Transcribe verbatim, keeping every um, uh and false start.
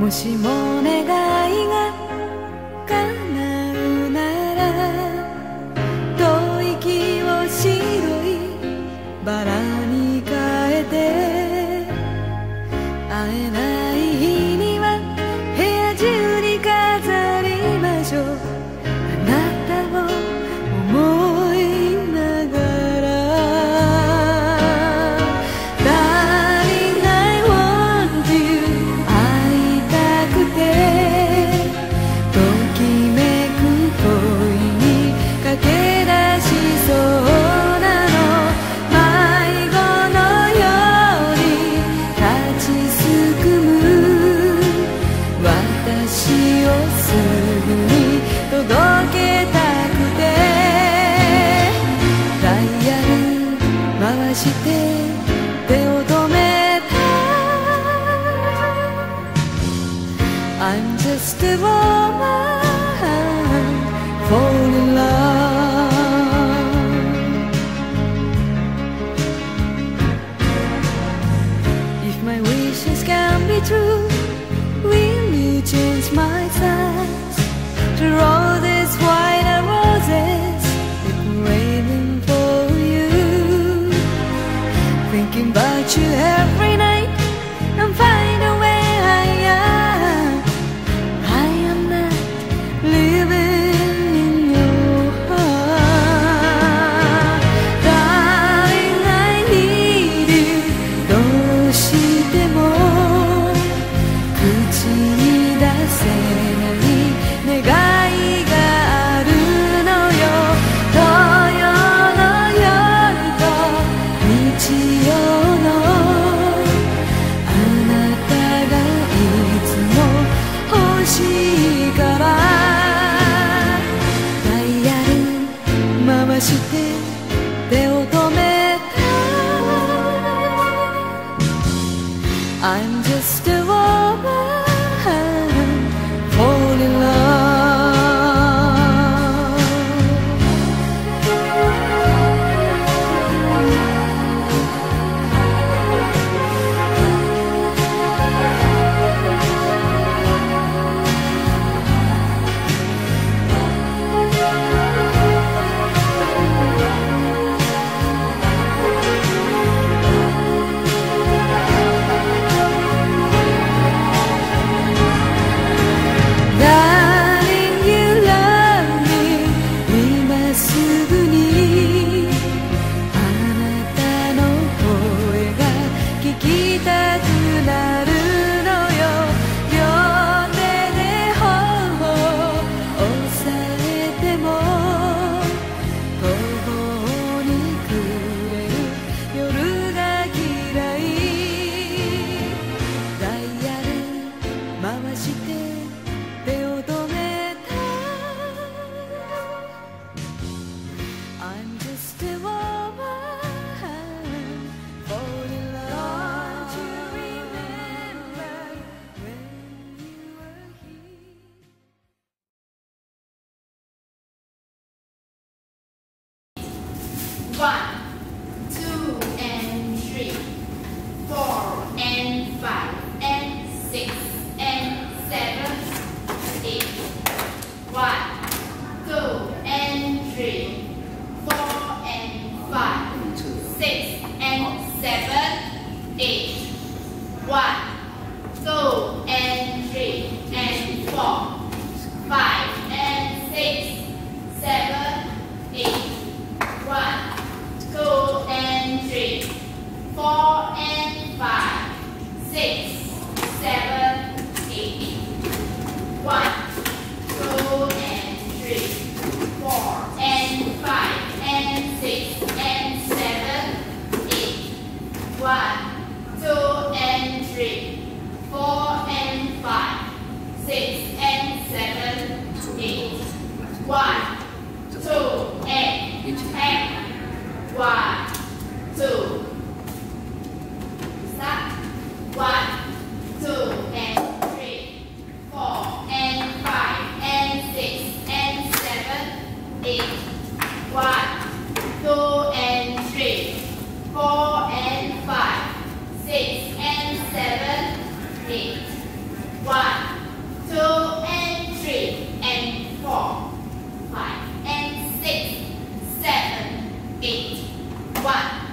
もしも願いが叶うなら吐息を白いバラに変えて会えない日には部屋中に飾りましょうあなたを思いながら Darling I want you 会いたくてときめく恋に駆け出しそうなの迷子のように立ちすくむ私をすぐに届けたくてダイヤル回して手を止めた I'm just a woman fall in love If my wishes can be true will you change my size to roses white roses decorating for you thinking about you every night and find a way I am I am not living in your heart Darling I need you どうしても口に出せない願いがあるのよ土曜の夜と日曜のあなたがいつも欲しいからダイヤル回して手を止めた I'm just a woman fall in love Darling you love me 今すぐにあなたの声が聞きたくなるのよ両手で頬を押さえても途方に暮れる夜が嫌いダイヤル回して手を止めた I'm just a woman fall in love Don't you remember when you were here One, two, and three, four, and five, and six, and seven, eight. One, two, and three, four, and five, six, and seven, eight. One, two, and three, and four, five, and six, seven, eight. One, two, and three, four, and five, six, seven, eight. One, two, and three, four, and five, and six, and seven, eight. One, two, and three, four, and five, six, and seven, eight. One, two, and ten. One, two. Stop. One, two, and three, four, and five, and six, and seven, eight. One, two, and three, four, and five, six, and seven, eight. One. one